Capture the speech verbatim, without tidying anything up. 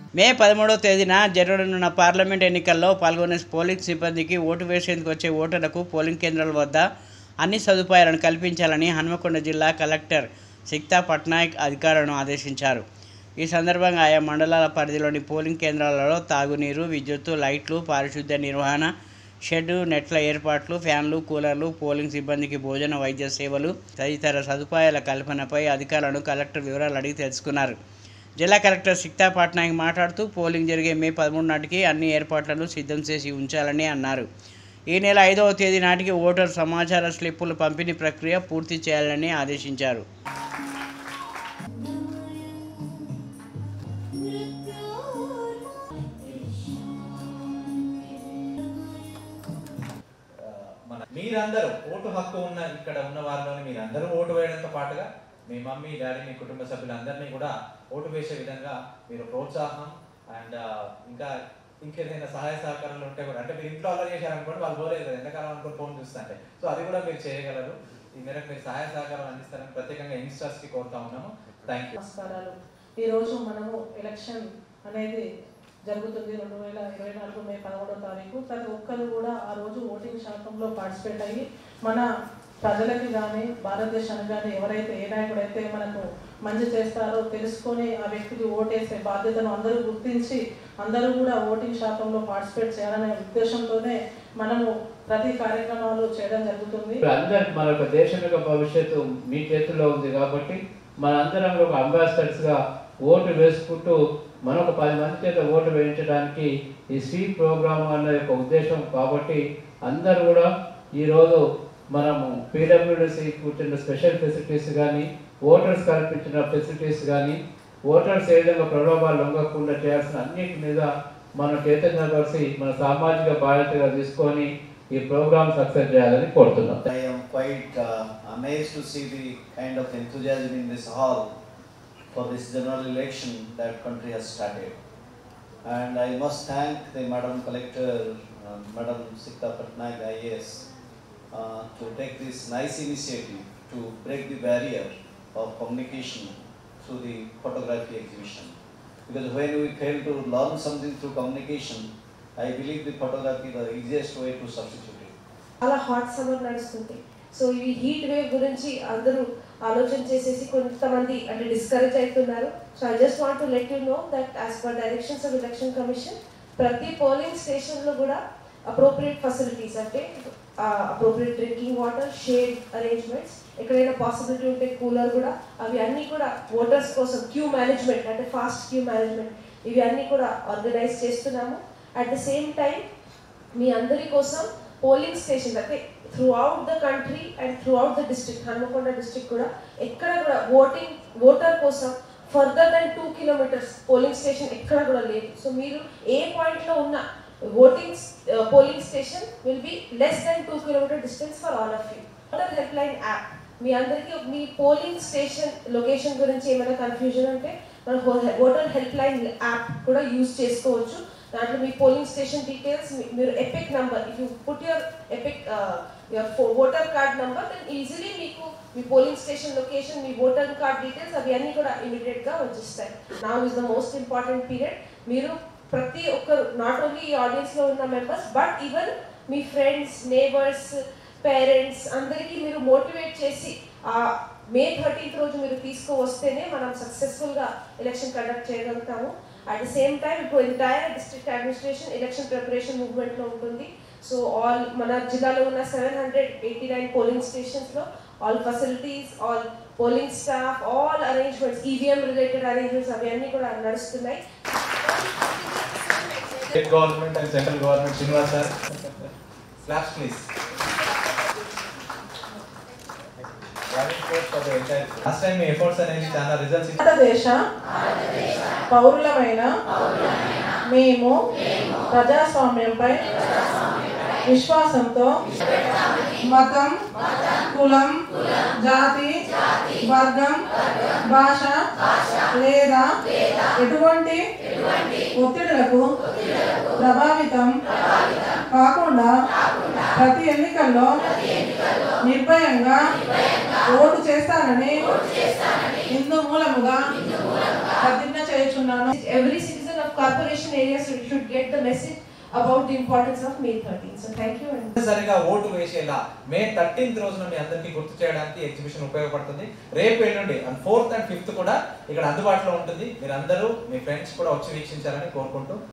మే పదమూడవ తేదీన జరగనున్న పార్లమెంట్ ఎన్నికల్లో పాల్గొనే పోలింగ్ సిబ్బందికి ఓటు వేసేందుకు వచ్చే ఓటర్లకు పోలింగ్ కేంద్రాల వద్ద అన్ని సదుపాయాలను కల్పించాలని హన్మకొండ జిల్లా కలెక్టర్ సిక్తా పట్నాయక్ అధికారులను ఆదేశించారు. ఈ సందర్భంగా ఆయా మండలాల పరిధిలోని పోలింగ్ కేంద్రాలలో తాగునీరు, విద్యుత్తు, లైట్లు, పారిశుద్ధ్య నిర్వహణ, షెడ్, నెట్ల ఏర్పాట్లు, ఫ్యాన్లు, కూలర్లు, పోలింగ్ సిబ్బందికి భోజన, వైద్య సేవలు తదితర సదుపాయాల కల్పనపై అధికారులను కలెక్టర్ వివరాలు అడిగి తెలుసుకున్నారు. జిల్లా కలెక్టర్ సిక్తా పట్నాయక్ మాట్లాడుతూ పోలింగ్ జరిగే మే పదమూడు నాటికి అన్ని ఏర్పాట్లను సిద్ధం చేసి ఉంచాలని అన్నారు. ఈ నెల ఐదవ తేదీ నాటికి ఓటర్ సమాచార స్లిప్పులు పంపిణీ ప్రక్రియ పూర్తి చేయాలని ఆదేశించారు. మీరందరూ ఓటు హక్కు ఉన్న ఇక్కడ ఉన్న వారిలోని మీరందరూ ఓటు వేయడంతో పాటుగా మీ మమ్మీ, డాడీ, మీ కుటుంబ సభ్యులందరినీ కూడా ఓటు వేసే విధంగా మీరు ప్రోత్సాహం అండ్ ఇంకా ఇంకేదైనా సహాయ సహకారాలు ఉంటే కూడా, అంటే మీరు ఇంట్లో అలా చేశారనుకోండి వాళ్ళు పోలేదు ఎంతకాలం అనుకుని ఫోన్ చూస్తుంటే, సో అది కూడా మీరు చేయగలరు. ఈ మేరకు మీరు సహాయ సహకారం అందిస్తారని ప్రత్యేకంగా యంగ్స్టర్స్ కి కోరుతా ఉన్నాము. Thank you. నమస్కారాలు. ఈరోజు మనము ఎలక్షన్ అనేది జరుగుతుంది రెండు వేల ఇరవై నాలుగు మే పదమూడవ తారీఖు. ప్రతి ఒక్కరు కూడా ఆ రోజు ఓటింగ్ శాతంలో పార్టిసిపేట్ అయ్యి మన ప్రజలకి కానీ భారతదేశానికి కానీ ఎవరైతే ఏ నాయకుడైతే మనకు మంచి చేస్తారో తెలుసుకొని ఆ వ్యక్తికి ఓటేసే బాధ్యతను అందరూ గుర్తించి అందరూ కూడా ఓటింగ్ శాతంలో పార్టిసిపేట్ చేయాలనే ఉద్దేశంతోనే మనము ప్రతి కార్యక్రమాలు చేయడం జరుగుతుంది. అందరికి మన యొక్క దేశం యొక్క భవిష్యత్తు మీ చేతుల్లో ఉంది కాబట్టి మనందరం ఒక అంబాసిడర్స్గా ఓటు వేసుకుంటూ మనొక పది మంది చేత ఓటు వేయించడానికి ఈ స్వీప్ ప్రోగ్రామ్ అనే యొక్క ఉద్దేశం కాబట్టి అందరూ కూడా ఈరోజు మనము పీడబ్ల్యూడీసీ కూర్చున్న స్పెషల్ ఫెసిలిటీస్ కానీ, ఓటర్స్ కల్పించిన ఫెసిలిటీస్ కానీ, ఓటర్స్ ఏ విధంగా ప్రలోభాలు లొంగకుండా చేయాల్సిన అన్నిటి మీద మన చైతన్యపరిచి మన సామాజిక బాధ్యతగా తీసుకొని ఈ ప్రోగ్రామ్ సక్సెస్ చేయాలని కోరుతున్నాం. I am quite uh, amazed to see the kind of enthusiasm in this hall for this general election that country has started. And I must thank the Madam Collector, uh, Madam Siktha Patnaik I A S, uh, to take this nice initiative to break the barrier of communication through the photography exhibition. Because when we fail to learn something through communication, I believe the photography is the easiest way to substitute it. అలా hot summer నడుస్తుంది. So ఈ heat wave గురించి అందరూ ఆలోచన చేసేసి కొంతమంది అంటే discourage అవుతున్నారు. So I just want to let you know that as per directions of election commission ప్రతి పోలింగ్ స్టేషన్లో కూడా అప్రోప్రియేట్ ఫెసిలిటీస్ అంటే appropriate drinking water, shade arrangements, ఎక్కడైనా పాసిబిలిటీ ఉంటే కూలర్ కూడా, అవి అన్నీ కూడా ఓటర్స్ కోసం క్యూ మేనేజ్మెంట్ అంటే ఫాస్ట్ క్యూ మేనేజ్మెంట్ ఇవి అన్నీ కూడా ఆర్గనైజ్ చేస్తున్నాము. అట్ ద సేమ్ టైం మీ అందరి కోసం పోలింగ్ స్టేషన్ అంటే throughout the country and throughout the district, Hanamkonda district కూడా ఎక్కడ కూడా ఓటింగ్ ఓటర్ కోసం further than two kilometres polling station ఎక్కడ కూడా లేదు. సో మీరు ఏ పాయింట్లో ఉన్న voting polling station will be less than two kilometre distance for all of you. Voter help line app మీ అందరికీ మీ పోలింగ్ స్టేషన్ లొకేషన్ గురించి ఏమైనా కన్ఫ్యూజన్ ఉంటే మన ఓటర్ హెల్ప్ లైన్ యాప్ కూడా యూజ్ చేసుకోవచ్చు. దాంట్లో మీ పోలింగ్ స్టేషన్ డీటెయిల్స్, మీరు EPIC number, if you put your EPIC your voter card number then easily మీకు మీ పోలింగ్ స్టేషన్ లొకేషన్, మీ ఓటర్ కార్డ్ డీటెయిల్స్ అవి అన్నీ కూడా ఇమీడియట్గా వచ్చేస్తాయి. Now is the most important period. మీరు ప్రతి ఒక్కరు నాట్ ఓన్లీ ఈ ఆడియన్స్లో ఉన్న మెంబర్స్ బట్ ఈవెన్ మీ ఫ్రెండ్స్, నేబర్స్, పేరెంట్స్ అందరికీ మీరు మోటివేట్ చేసి ఆ మే థర్టీన్త్ రోజు మీరు తీసుకువస్తేనే మనం సక్సెస్ఫుల్గా ఎలక్షన్ కండక్ట్ చేయగలుగుతాము. అట్ ద సేమ్ టైం ఇప్పుడు entire district administration election preparation మూవ్మెంట్లో ఉంటుంది. సో ఆల్ మన జిల్లాలో ఉన్న seven hundred eighty nine polling స్టేషన్స్లో all facilities, all polling staff, all arrangements, EVM related arrangements అవి అన్నీ కూడా నడుస్తున్నాయి. State government and central government Srinivas sir claps please. భారతదేశ పౌరులమైన మేము ప్రజాస్వామ్యంపై విశ్వాసంతో మతం, కులం, జాతి, వర్గం, భాష లేదా ఎటువంటి ఒత్తిడులకు ప్రభావితం కాకుండా ప్రతి ఎన్నికల్లో నిర్భయంగా ఓటు చేస్తానని ఇందు మూలముగా ప్రతిజ్ఞ చేయుచున్నాను. Every citizen of corporation areas should get the message about the importance of May thirteenth. So thank you. And సరిగా ఓటు వేసేలా మే థర్టీన్త్ రోజున మీ అందరికీ గుర్తు చేయడానికి ఎగ్జిబిషన్ ఉపయోగపడుతుంది. రేపు ఎల్లుండి అండ్ ఫోర్త్ అండ్ ఫిఫ్త్ కూడా ఇక్కడ అందుబాటులో ఉంటుంది. మీరందరూ మీ ఫ్రెండ్స్ కూడా వచ్చి వీక్షించాలని కోరుకుంటూ